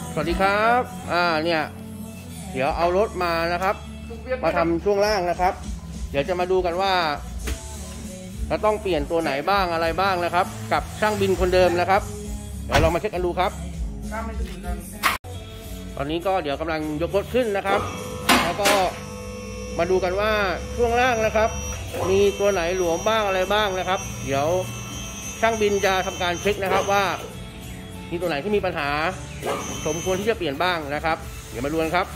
สวัสดีครับเนี่ยเดี๋ยวเอารถมานะครับมาทำช่วงล่างนะครับเดี๋ยวจะมาดูกันว่าเราต้องเปลี่ยนตัวไหนบ้างอะไรบ้างนะครับกับช่างบินคนเดิมนะครับเดี๋ยวเรามาเช็คกันดูครับตอนนี้ก็เดี๋ยวกำลังยกรถขึ้นนะครับแล้วก็มาดูกันว่าช่วงล่างนะครับมีตัวไหนหลวมบ้างอะไรบ้างนะครับเดี๋ยวช่างบินจะทำการเช็คนะครับว่ามีตัวไหนที่มีปัญหาสมควรที่จะเปลี่ยนบ้างนะครับเดี๋ยวมาดูกันครับ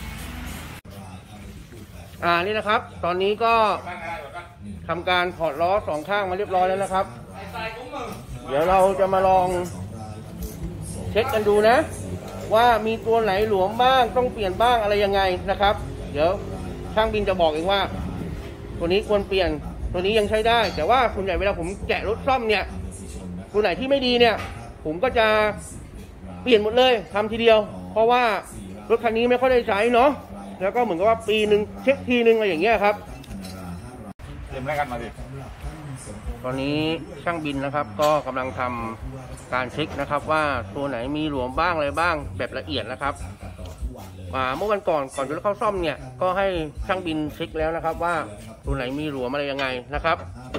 นี่นะครับตอนนี้ก็ทำการถอดล้อสองข้างมาเรียบร้อยแล้วนะครับเดี๋ยวเราจะมาลองเช็คกันดูนะว่ามีตัวไหนหลวมบ้างต้องเปลี่ยนบ้างอะไรยังไงนะครับเดี๋ยวช่างบินจะบอกเองว่าตัวนี้ควรเปลี่ยนตัวนี้ยังใช้ได้แต่ว่าส่วนใหญ่เวลาผมแกะรถซ่อมเนี่ยตัวไหนที่ไม่ดีเนี่ยผมก็จะเปลี่ยนหมดเลยทำทีเดียวเพราะว่ารถคันนี้ไม่ค่อยได้ใช้เนาะแล้วก็เหมือนกับว่าปีหนึ่งเช็คทีนึงอะไรอย่างเงี้ยครับเต็มแล้วกันมาดิตอนนี้ช่างบินนะครับก็กำลังทำการเช็คนะครับว่าตัวไหนมีหลวมบ้างอะไรบ้างแบบละเอียดนะครับเมื่อวันก่อนจะเข้าซ่อมเนี่ยก็ให้ช่างบินเช็คแล้วนะครับว่าตัวไหนมีหลวมอะไรยังไงนะครับ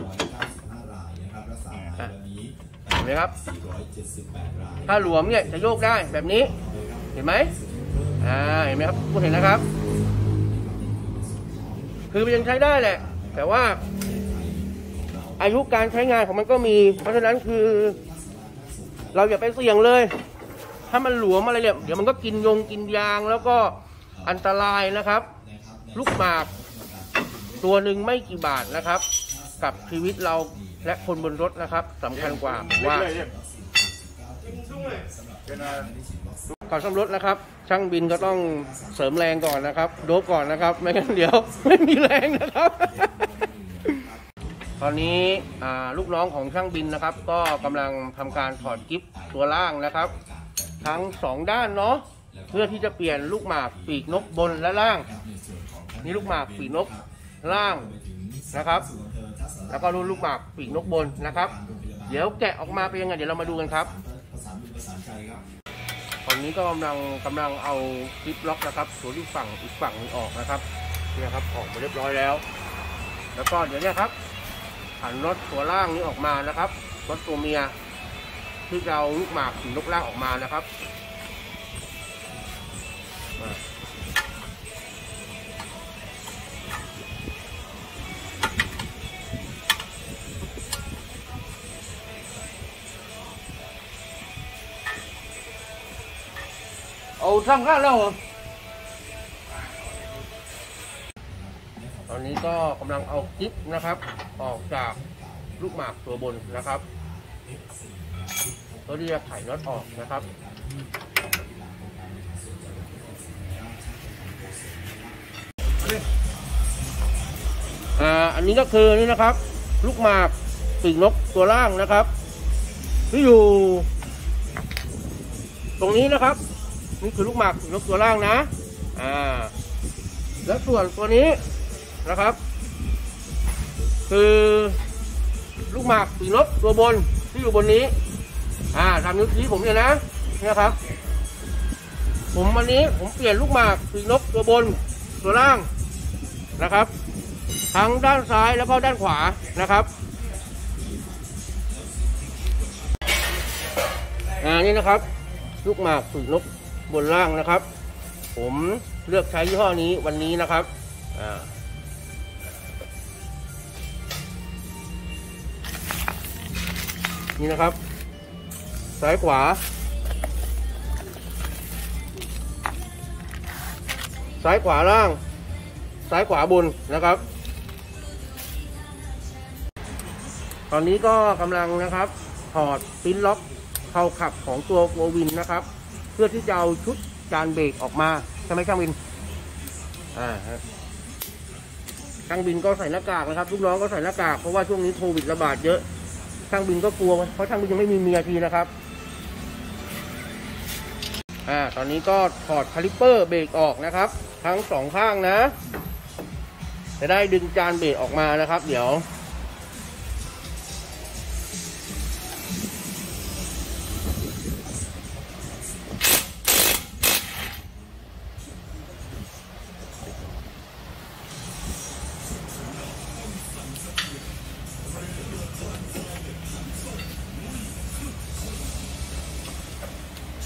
เห็นไหมครับถ้าหลวมเนี่ยจะโยกได้แบบนี้เห็นไหมเห็นไหมครับคุณเห็นนะครับคือมันยังใช้ได้แหละแต่ว่าอายุการใช้งานของมันก็มีเพราะฉะนั้นคือเราอย่าไปเสี่ยงเลยถ้ามันหลวมอะไรเนี่ยเดี๋ยวมันก็กินยางแล้วก็อันตรายนะครับลูกหมากตัวหนึ่งไม่กี่บาทนะครับกับชีวิตเราและคนบนรถนะครับสำคัญกว่าว่าก่อนซ่อมรถนะครับช่างบินก็ต้องเสริมแรงก่อนนะครับโดบก่อนนะครับไม่งั้นเดี๋ยวไม่มีแรงนะครับตอนนี้ลูกน้องของช่างบินนะครับก็กำลังทำการถอดกิ๊บตัวล่างนะครับทั้ง2ด้านเนาะเพื่อที่จะเปลี่ยนลูกหมากปีกนกบนและล่างนี่ลูกหมากปีกนกล่างนะครับแล้วก็ลูกหมากปีกนกบนนะครับเดี๋ยวแกะออกมาเป็นยังไงเดี๋ยวเรามาดูกันครับตอนนี้ก็กำลังเอาคลิปล็อกนะครับตัวที่ฝั่งอีกฝั่งนึงออกนะครับนี่ครับออกมาเรียบร้อยแล้วแล้วก็เดี๋ยวนี้ครับหันน็อตตัวล่างนี้ออกมานะครับน็อตตัวเมียที่จะเอาลูกหมากปีกนกล่างออกมานะครับเอาทำข้าวแล้วตอนนี้ก็กำลังเอากิ๊บนะครับออกจากลูกหมากตัวบนนะครับตัวที่จะไขน็อตออกนะครับอันนี้ก็คือนี่นะครับลูกหมากปีกนกตัวล่างนะครับที่อยู่ตรงนี้นะครับนี่คือลูกหมากปีกนกตัวล่างนะแล้วส่วนตัวนี้นะครับคือลูกหมากปีกนกตัวบนที่อยู่บนนี้ตามนิ้วชี้ผมเนี่ยนะครับวันนี้ผมเปลี่ยนลูกหมากปีกนกตัวบนตัวล่างนะครับทั้งด้านซ้ายแล้วก็ด้านขวานะครับนี่นะครับลูกหมากปีกนกบนล่างนะครับผมเลือกใช้ยี่ห้อนี้วันนี้นะครับนี่นะครับซ้ายขวาล่างซ้ายขวาบนนะครับตอนนี้ก็กำลังนะครับถอดปิ้นล็อกเข้าขับของตัวโฟวินนะครับเพื่อที่จะเอาชุดจานเบรกออกมาใช่ไหมช่างบินช่างบินก็ใส่หน้ากากนะครับลูกน้องก็ใส่หน้ากากเพราะว่าช่วงนี้โควิดระบาดเยอะช่างบินก็กลัวเพราะช่างบินยังไม่มีเมียทีนะครับตอนนี้ก็ถอดคาลิปเปอร์เบรกออกนะครับทั้ง2ข้างนะจะได้ดึงจานเบรกออกมานะครับเดี๋ยว น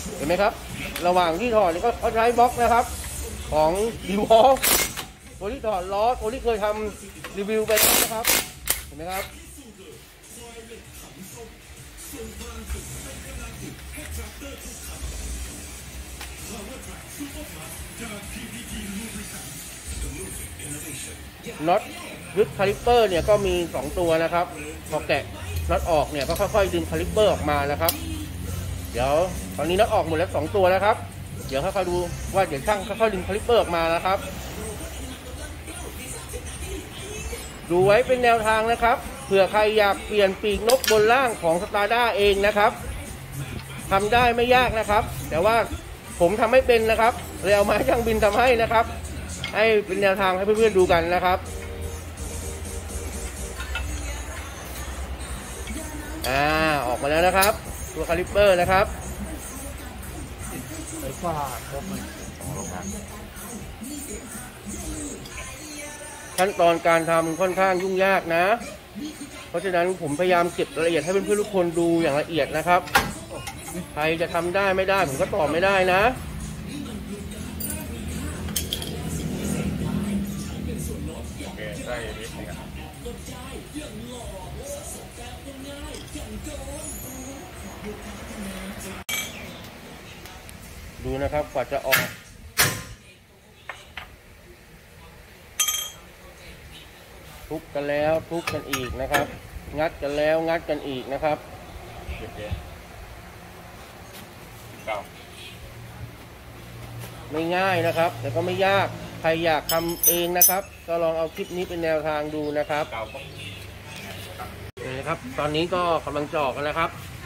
เห็นไหมครับระหว่างที่ถอดนี่ก็เขาใช้บล็อกนะครับของดีวอลตัวที่ถอดล้อตัวที่เคยทำรีวิวไปแล้วนะครับเห็นไหมครับน็อตยึดคาลิปเปอร์เนี่ยก็มี2ตัวนะครับพอแกะน็อตออกเนี่ยก็ค่อยๆดึงคาลิปเปอร์ออกมานะครับเดี๋ยวตอนนี้น็อตออกหมดแล้ว2ตัวนะครับเดี๋ยวค่อยๆดูว่าเดี๋ยวช่างค่อยๆดึงคาลิปเปอร์ออกมานะครับดูไว้เป็นแนวทางนะครับเผื่อใครอยากเปลี่ยนปีกนกบนล่างของสตาร์ด้าเองนะครับทำได้ไม่ยากนะครับแต่ว่าผมทำไม่เป็นนะครับเลยเอามาให้ช่างบินทำให้นะครับให้เป็นแนวทางให้เพื่อนๆดูกันนะครับออกมาแล้วนะครับตัวคาลิปเปอร์นะครับไฟฟ้าครบเลยขั้นตอนการทำค่อนข้างยุ่งยากนะเพราะฉะนั้นผมพยายามเก็บรายละเอียดให้เพื่อนๆทุกคนดูอย่างละเอียดนะครับใครจะทำได้ไม่ได้ผมก็ตอบไม่ได้นะได้นิดนึงอ่ะดูนะครับกว่าจะออกทุบกันแล้วทุบกันอีกนะครับงัดกันแล้วงัดกันอีกนะครับไม่ง่ายนะครับแต่ก็ไม่ยากใครอยากทำเองนะครับก็ลองเอาคลิปนี้เป็นแนวทางดูนะครับนี่นะครับตอนนี้ก็กำลังเจาะกันนะครับ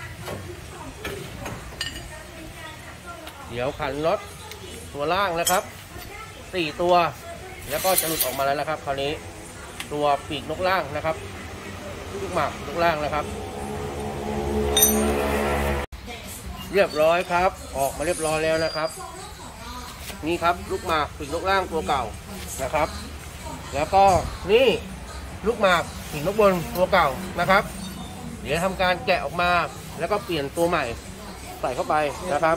เดี๋ยวขันน็อตตัวล่างนะครับ4ตัวแล้วก็จะหลุดออกมาแล้วนะครับคราวนี้ตัวปีกนกล่างนะครับลูกหมากนกล่างนะครับเรียบร้อยครับออกมาเรียบร้อยแล้วนะครับนี่ครับลูกหมากปีกนกล่างตัวเก่านะครับแล้วก็นี่ลูกหมากปีกนกบนตัวเก่านะครับเดี๋ยวทำการแกะออกมาแล้วก็เปลี่ยนตัวใหม่ใส่เข้าไปนะครับ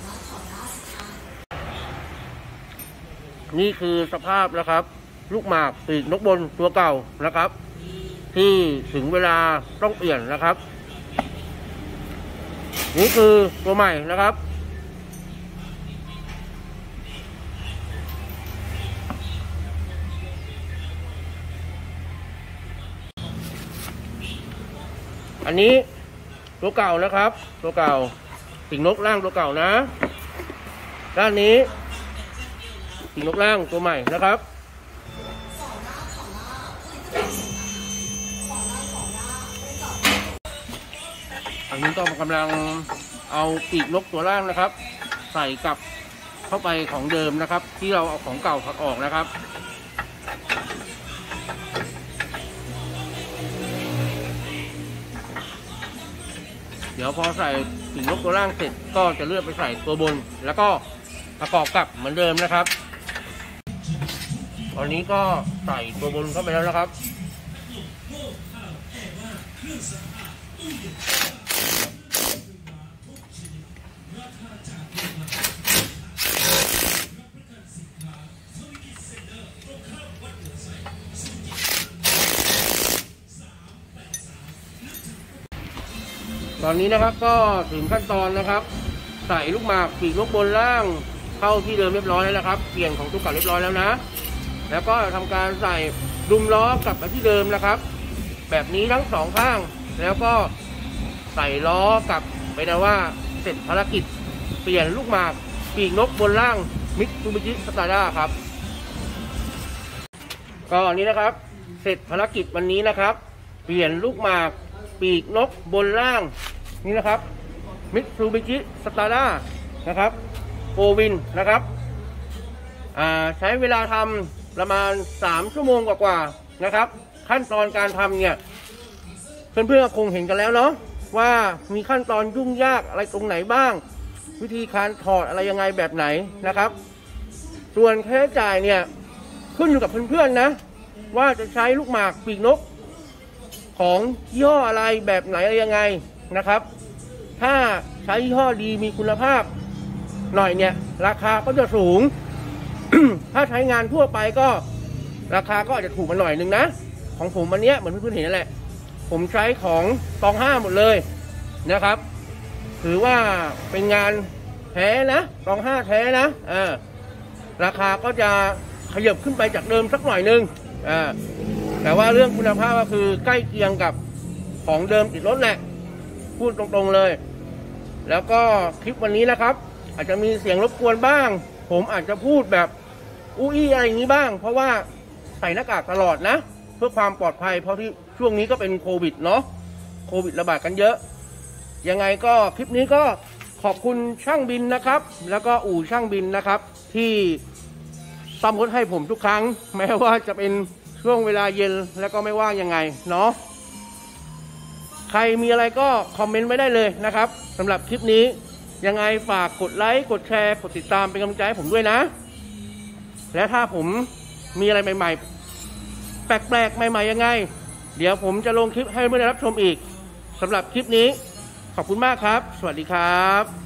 นี่คือสภาพนะครับลูกหมากปีกนกบนตัวเก่านะครับที่ถึงเวลาต้องเปลี่ยนนะครับนี่คือตัวใหม่นะครับอันนี้ตัวเก่านะครับตัวเก่าปีกนกล่างตัวเก่านะด้านนี้ปีกนกล่างตัวใหม่นะครับอันนี้ก็กำลังเอาปีกนกตัวล่างนะครับใส่กลับเข้าไปของเดิมนะครับที่เราเอาของเก่าถอดออกนะครับเดี๋ยวพอใส่ปีกนกตัวล่างเสร็จก็จะเลื่อนไปใส่ตัวบนแล้วก็ประกอบกับเหมือนเดิมนะครับตอนนี้ก็ใส่ตัวบนเข้าไปแล้วนะครับตอนนี้นะครับก็ถึงขั้นตอนนะครับใส่ลูกหมากปีกนกบนล่างเข้าที่เดิมเรียบร้อยแล้วนะครับเปลี่ยนของตัวเก่าเรียบร้อยแล้วนะแล้วก็ทำการใส่ดุมล้อกลับไปที่เดิมนะครับแบบนี้ทั้งสองข้างแล้วก็ใส่ล้อกลับไปนะว่าเสร็จภารกิจเปลี่ยนลูกหมากปีกนกบนล่างมิตซูบิชิสตาร์ด้าครับก็อันนี้นะครับเสร็จภารกิจวันนี้นะครับเปลี่ยนลูกหมากปีกนกบนล่างนี่นะครับมิตซูบิชิสตาร์ด้านะครับโฟวินนะครับใช้เวลาทำประมาณ3 ชั่วโมงกว่าๆนะครับขั้นตอนการทำเนี่ยเพื่อนๆคงเห็นกันแล้วเนาะว่ามีขั้นตอนยุ่งยากอะไรตรงไหนบ้างวิธีการถอดอะไรยังไงแบบไหนนะครับส่วนค่าใช้จ่ายเนี่ยขึ้นอยู่กับเพื่อนๆนะว่าจะใช้ลูกหมากปีกนกของยี่ห้ออะไรแบบไหนอะไรยังไงนะครับถ้าใช้ยี่ห้อดีมีคุณภาพหน่อยเนี่ยราคาก็จะสูง ถ้าใช้งานทั่วไปก็ราคาก็อาจจะถูกมาหน่อยนึงนะของผมวันนี้เหมือนเพื่อนๆเห็นนั่นแหละผมใช้ของตอง5หมดเลยนะครับถือว่าเป็นงานแท้นะตอง5แท้นะราคาก็จะขยับขึ้นไปจากเดิมสักหน่อยนึงแต่ว่าเรื่องคุณภาพก็คือใกล้เคียงกับของเดิมติดรถแหละพูดตรงๆเลยแล้วก็คลิปวันนี้นะครับอาจจะมีเสียงรบกวนบ้างผมอาจจะพูดแบบอุ้ยอะไรอย่างนี้บ้างเพราะว่าใส่หน้ากากตลอดนะเพื่อความปลอดภัยเพราะที่ช่วงนี้ก็เป็นโควิดเนาะโควิดระบาดกันเยอะยังไงก็คลิปนี้ก็ขอบคุณช่างบินนะครับแล้วก็อู่ช่างบินนะครับที่ซ่อมรถให้ผมทุกครั้งแม้ว่าจะเป็นช่วงเวลาเย็นแล้วก็ไม่ว่างยังไงเนาะใครมีอะไรก็คอมเมนต์ไว้ได้เลยนะครับสำหรับคลิปนี้ยังไงฝากกดไลค์กดแชร์กดติดตามเป็นกำลังใจให้ผมด้วยนะและถ้าผมมีอะไรใหม่ๆแปลกๆใหม่ๆยังไงเดี๋ยวผมจะลงคลิปให้เพื่อนๆรับชมอีกสำหรับคลิปนี้ขอบคุณมากครับสวัสดีครับ